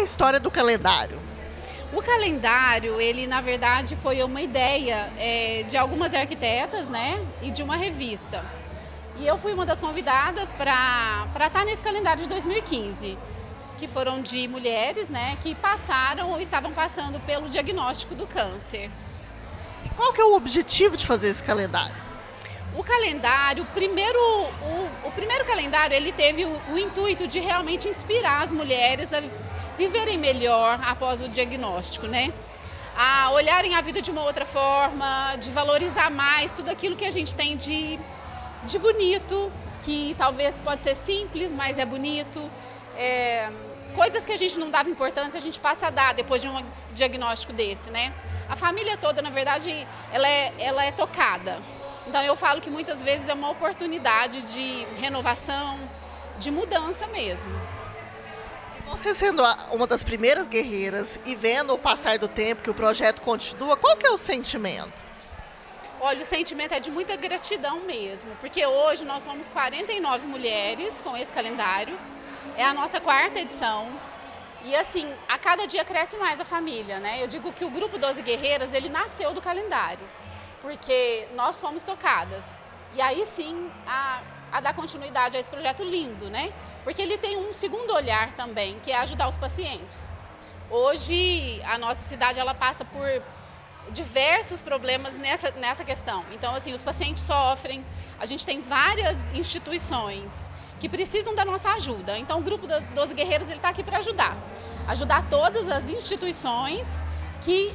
história do calendário? O calendário, ele na verdade foi uma ideia de algumas arquitetas, né, e de uma revista. E eu fui uma das convidadas para estar nesse calendário de 2015, que foram de mulheres, né, que passaram ou estavam passando pelo diagnóstico do câncer. E qual que é o objetivo de fazer esse calendário? O calendário, o primeiro calendário, ele teve o intuito de realmente inspirar as mulheres a viverem melhor após o diagnóstico, né? A olharem a vida de uma outra forma, de valorizar mais tudo aquilo que a gente tem de bonito, que talvez pode ser simples, mas é bonito. Coisas que a gente não dava importância, a gente passa a dar depois de um diagnóstico desse, né? A família toda, na verdade, ela é tocada. Então eu falo que muitas vezes é uma oportunidade de renovação, de mudança mesmo. Você sendo uma das primeiras guerreiras e vendo o passar do tempo que o projeto continua, qual que é o sentimento? Olha, o sentimento é de muita gratidão mesmo, porque hoje nós somos 49 mulheres com esse calendário, é a nossa 4ª edição e assim, a cada dia cresce mais a família, né? Eu digo que o Grupo 12 Guerreiras, ele nasceu do calendário, porque nós fomos tocadas e aí sim a dar continuidade a esse projeto lindo, né? Porque ele tem um segundo olhar também, que é ajudar os pacientes. Hoje, a nossa cidade ela passa por diversos problemas nessa questão. Então, assim, os pacientes sofrem, a gente tem várias instituições que precisam da nossa ajuda. Então, o Grupo 12 Guerreiros está aqui para ajudar. Ajudar todas as instituições que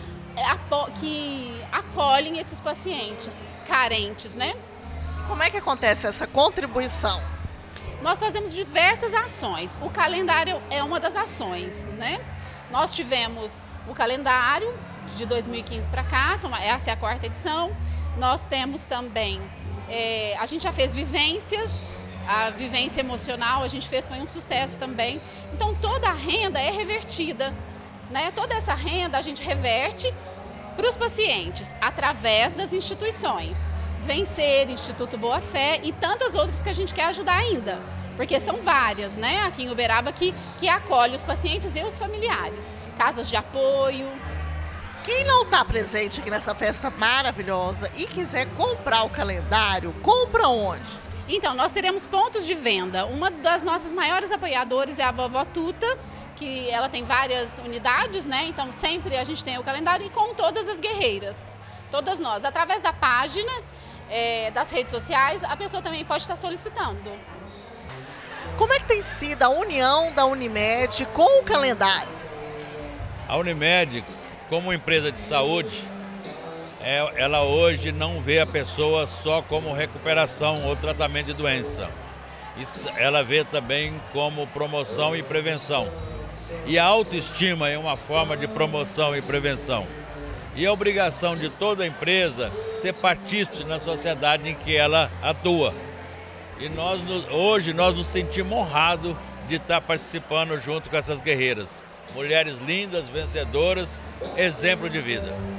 acolhem esses pacientes carentes, né? Como é que acontece essa contribuição? Nós fazemos diversas ações. O calendário é uma das ações, né? Nós tivemos o calendário de 2015 para cá, essa é a 4ª edição. Nós temos também, a gente já fez vivências, a vivência emocional a gente fez, foi um sucesso também. Então toda a renda é revertida, né? Toda essa renda a gente reverte para os pacientes através das instituições. Vencer, Instituto Boa Fé e tantas outras que a gente quer ajudar ainda, porque são várias, né, aqui em Uberaba que acolhe os pacientes e os familiares, casas de apoio. Quem não está presente aqui nessa festa maravilhosa e quiser comprar o calendário, compra onde? Então, nós teremos pontos de venda. Uma das nossas maiores apoiadoras é a Vovó Tuta, que ela tem várias unidades, né, então sempre a gente tem o calendário e com todas as guerreiras, todas nós, através da página, das redes sociais, a pessoa também pode estar solicitando. Como é que tem sido a união da Unimed com o calendário? A Unimed, como empresa de saúde, ela hoje não vê a pessoa só como recuperação ou tratamento de doença. Ela vê também como promoção e prevenção. E a autoestima é uma forma de promoção e prevenção. E a obrigação de toda empresa ser partícipe na sociedade em que ela atua. E hoje nós nos sentimos honrados de estar participando junto com essas guerreiras. Mulheres lindas, vencedoras, exemplo de vida.